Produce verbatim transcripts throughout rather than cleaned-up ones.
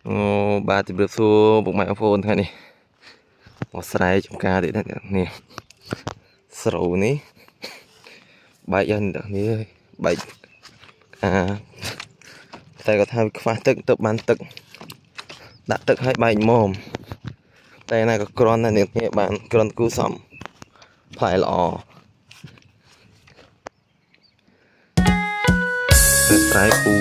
អូបាទជម្រាបសួរពុកម៉ែបងប្អូនថ្ងៃនេះមកស្រែចំការទៀតនេះស្រូវនេះបែកយ៉ាងនេះបែកអាតែគាត់ថាខ្វះទឹកទៅបានទឹកដាក់ទឹកឲ្យបែកមុំតែណាក៏គ្រាន់តែនេះបានគ្រាន់គូសំផ្លែល្អស្រែពូ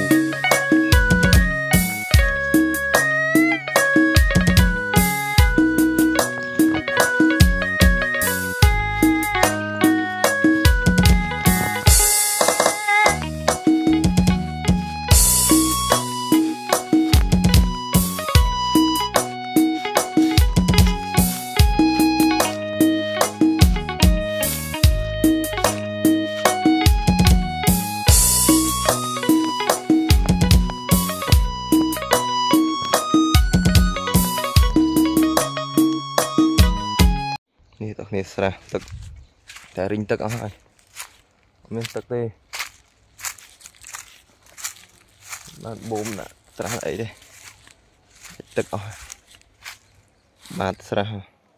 នេះតោះនេះស្រះទឹកតែរិញទឹកអស់ហើយអត់មានទឹកទេបាទបូមដាក់ស្រះអីទេទឹកអស់បាទស្រះ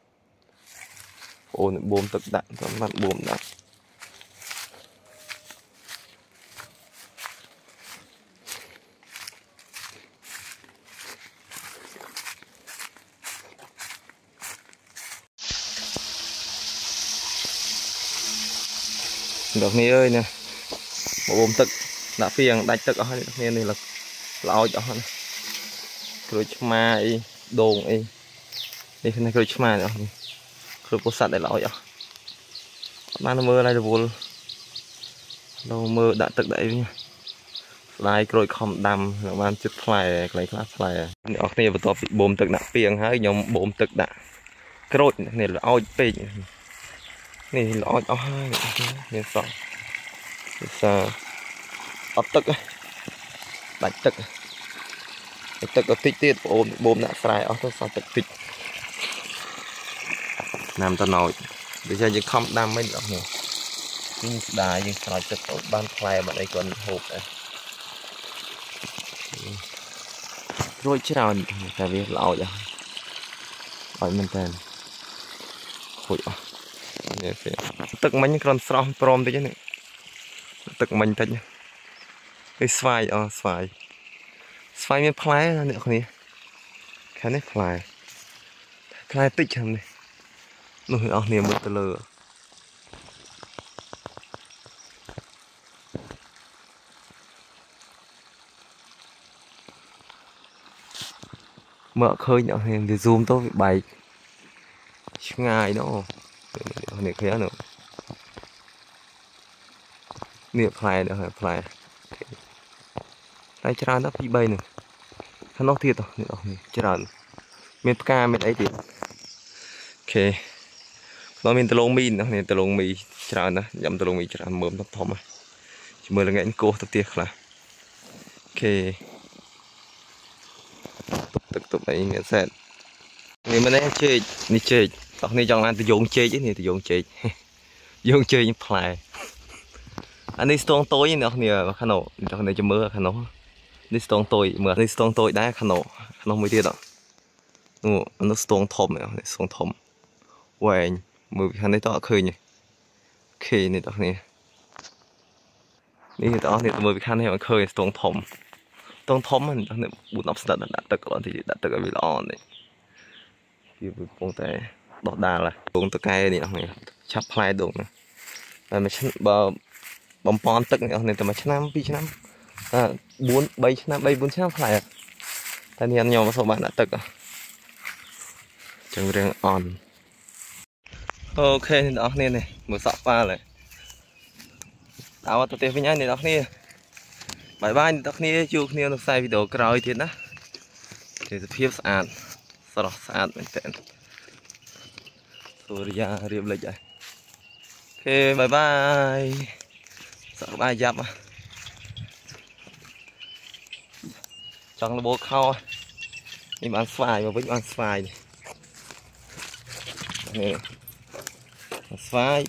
អូនបូមទឹកដាក់សម្រាប់បូមដាក់ដល់គ្នាអើយណាបូមទឹកដាក់ពីងដាច់ទឹកអស់ហើយគ្នានេះល្អចអស់ណាក្រូចឆ្មាអីដូងអីនេះគឺក្រូចឆ្មាអស់នេះគ្រូពោធិ៍សាត់ដែលល្អចអស់បានមើលហើយរវល់ដល់មើលដាក់ទឹកដាក់អីវិញស្ដាយក្រូចខំដាំបានជិតផ្លែកន្លែងខ្លះផ្លែអ្នកនរគ្នាបន្ទាប់ពីបូមទឹកដាក់ពីងហើយខ្ញុំបូមទឹកដាក់ក្រូចនេះល្អចពេកនេះល្អចអស់ហើយនេះសោះវាសាអត់ទឹកដាច់ទឹកទឹកក៏តិចទៀតបងអូនបូមដាក់ស្រែអស់ទៅសោះទឹកតិចណាំតណោចវាចាយើងខំដាំមិនអស់នេះយើងស្ដាយយើងស្រោចទឹកទៅបានផ្លែបាត់អីគាត់ហូបដែររួចច្រើនតែវាល្អចអស់ឲ្យមែនតើខូចអស់នេះទឹកមិញគ្រាន់ស្រស់ព្រមតិចនេះទឹកមិញតិចនេះស្វាយអស់ស្វាយស្វាយមានផ្លែណាអ្នកគ្នាខាងនេះផ្លែផ្លែតិចខាងនេះនោះអស់គ្នាមើលទៅលើមើលឃើញអស់គ្នាវា zoom ទៅវាបែកឆ្ងាយនោះនេះឃើញនោះនេះផ្លែនេះផ្លែតែច្រើនដល់ពីរបីនោះខាងនោះទៀតនេះអស់នេះច្រើនមានផ្កាមានអីទៀតអូខេនោះមានដលងមីនេះដលងមីច្រើនណាស់ញ៉ាំដលងមីច្រើនមើលធំធំជាមួយល្ងាចគោះទៅទៀតខ្លះអូខេទឹកទឹកអីងាសែតនេះមិនទេចេកនេះចេកតោះនេះចង់បានទៅយងចេកនេះទៅយងចេកយងចេកផ្លែអានេះស្ទងតូចនេះគ្នាខាងនោះនេះចាំមើលខាងនោះនេះស្ទងតូចមើលនេះស្ទងតូចដែរខាងនោះខាងនោះមួយទៀតនោះអានោះស្ទងធំនេះស្ទងធំវែងមើលខាងនេះតើអត់ឃើញទេអូខេនេះតោះគ្នានេះតោះនេះមើលពីខាងនេះមិនឃើញស្ទងធំស្ទងធំហ្នឹងនេះបួនអប់ស្ដាប់ដាក់ទឹកគាត់ទីដាក់ទឹកឲ្យវាល្អនេះវាកំពុងតែដោះដាលកំពុងតកែនេះអស់នេះឆាប់ផ្លែដងណាតែមួយឆ្នាំបើបំពន់ទឹកនេះអស់នេះតែមួយឆ្នាំពីរឆ្នាំអឺបួន បីឆ្នាំបី បួនឆ្នាំផ្លែតែនេះខ្ញុំមកសូមបានដាក់ទឹកចឹងរៀងអន់អូខេអ្នកនរគ្នានេះមើលសក់ប៉ាល់ហើយដល់ទៅផ្ទះវិញហើយអ្នកនរគ្នាបាយបាយអ្នកនរគ្នាជួបគ្នានៅខ្សែវីដេអូក្រោយទៀតណាទេសភាពស្អាតស្រស់ស្អាតមែនតើសូរិយារៀបលេចហើយអូខេបាយបាយសុខបាយយ៉ាប់ចង់លបោខោនេះបានស្វាយមកវិញបានស្វាយនេះស្វាយ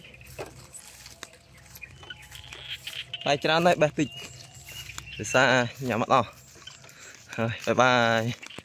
តែច្រើនដែរបេះតិចភាសាញ៉ាំអត់អស់ហើយបាយបាយ